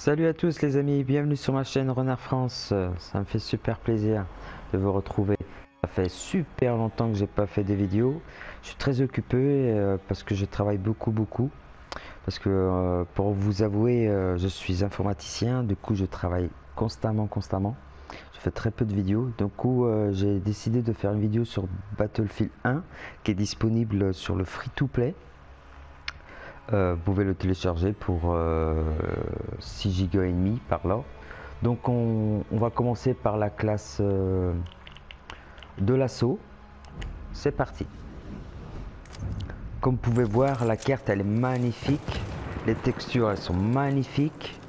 Salut à tous les amis, bienvenue sur ma chaîne Renard France. Ça me fait super plaisir de vous retrouver. Ça fait super longtemps que j'ai pas fait des vidéos. Je suis très occupé parce que je travaille beaucoup. Parce que pour vous avouer, je suis informaticien, du coup je travaille constamment. Je fais très peu de vidéos, du coup j'ai décidé de faire une vidéo sur Battlefield 1 qui est disponible sur le free-to-play. Vous pouvez le télécharger pour 6 Go et demi par là. Donc on va commencer par la classe de l'assaut. C'est parti. Comme vous pouvez voir, la carte elle est magnifique. Les textures elles sont magnifiques.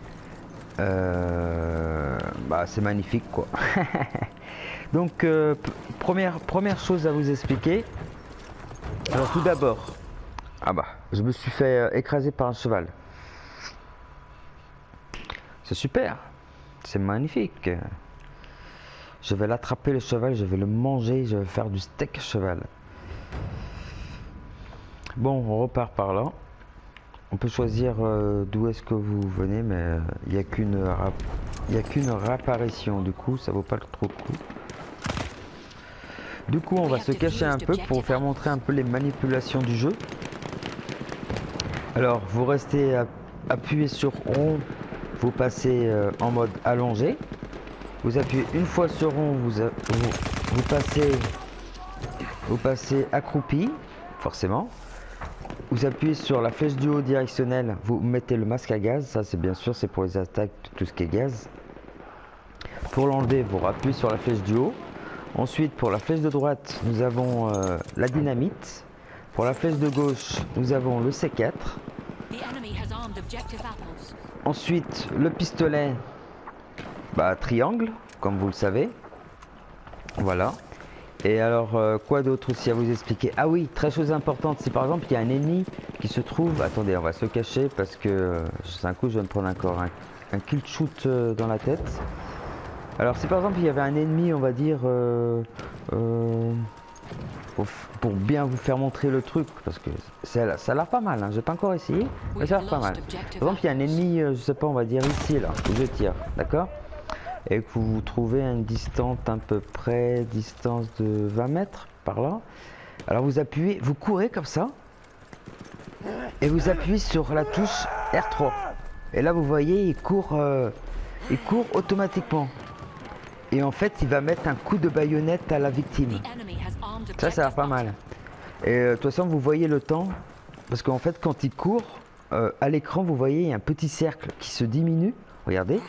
C'est magnifique quoi. Donc première chose à vous expliquer. Alors tout d'abord, je me suis fait écraser par un cheval. C'est super, c'est magnifique. Je vais l'attraper le cheval, je vais le manger, je vais faire du steak cheval. Bon, on repart par là. On peut choisir d'où est-ce que vous venez, mais il n'y a qu'une réapparition, du coup ça vaut pas trop le coup. Du coup on va se cacher un peu pour faire montrer un peu les manipulations du jeu. Alors vous restez appuyé sur rond, vous passez en mode allongé. Vous appuyez une fois sur rond, vous passez accroupi, forcément. Vous appuyez sur la flèche du haut directionnelle, vous mettez le masque à gaz, ça c'est bien sûr, c'est pour les attaques, tout ce qui est gaz. Pour l'enlever, vous appuyez sur la flèche du haut. Ensuite, pour la flèche de droite, nous avons la dynamite. Pour la flèche de gauche, nous avons le C4. Ensuite, le pistolet, triangle, comme vous le savez. Voilà. Et alors, quoi d'autre aussi à vous expliquer? Ah oui, très chose importante, si par exemple il y a un ennemi qui se trouve... Attendez, on va se cacher parce que un coup je vais me prendre encore un kill shoot dans la tête. Alors si par exemple il y avait un ennemi, on va dire... pour bien vous faire montrer le truc, parce que ça a l'air pas mal, hein. J'ai pas encore essayé, mais ça a l'air pas mal. Par exemple il y a un ennemi, je sais pas, on va dire ici là, où je tire, d'accord? Et que vous vous trouvez à une distance à peu près, distance de 20 mètres par là. Alors vous appuyez, vous courez comme ça, et vous appuyez sur la touche R3. Et là vous voyez, il court automatiquement. Et en fait il va mettre un coup de baïonnette à la victime. Ça a l'air pas mal. Et de toute façon vous voyez le temps, parce qu'en fait quand il court, à l'écran vous voyez il y a un petit cercle qui se diminue. Regardez.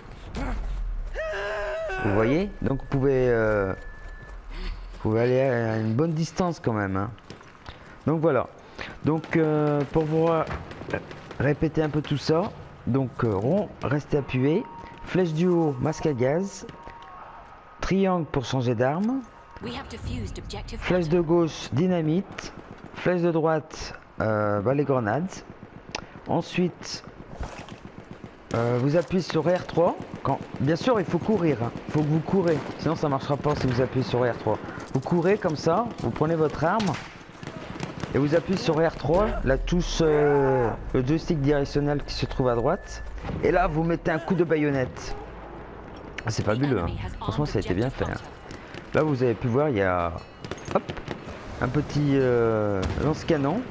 Vous voyez, donc vous pouvez aller à une bonne distance quand même, hein. Donc voilà. Donc pour vous répéter un peu tout ça, donc rond, restez appuyé, flèche du haut, masque à gaz, triangle pour changer d'arme, flèche de gauche, dynamite, flèche de droite, les grenades. Ensuite, vous appuyez sur R3. Bien sûr, il faut courir, hein. Il faut que vous courez, sinon ça marchera pas si vous appuyez sur R3. Vous courez comme ça, vous prenez votre arme et vous appuyez sur R3, la touche, le joystick directionnel qui se trouve à droite. Et là, vous mettez un coup de baïonnette. C'est fabuleux, hein. Franchement, ça a été bien fait, hein. Là, vous avez pu voir, il y a un petit lance-canon.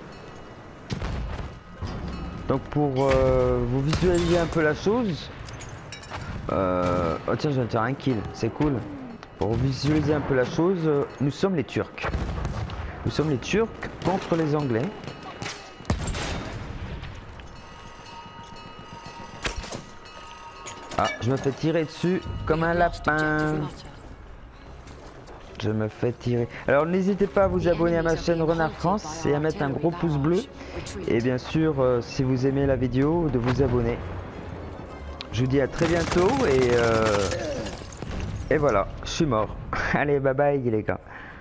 Donc pour vous visualiser un peu la chose, oh tiens, je viens de faire un kill, c'est cool. Pour vous visualiser un peu la chose, nous sommes les Turcs. Nous sommes les Turcs contre les Anglais. Ah, je me fais tirer dessus comme un lapin. Je me fais tirer. Alors n'hésitez pas à vous abonner à ma chaîne Renard France et à mettre un gros pouce bleu. Et bien sûr, si vous aimez la vidéo, de vous abonner. Je vous dis à très bientôt et voilà, je suis mort. Allez, bye bye les gars.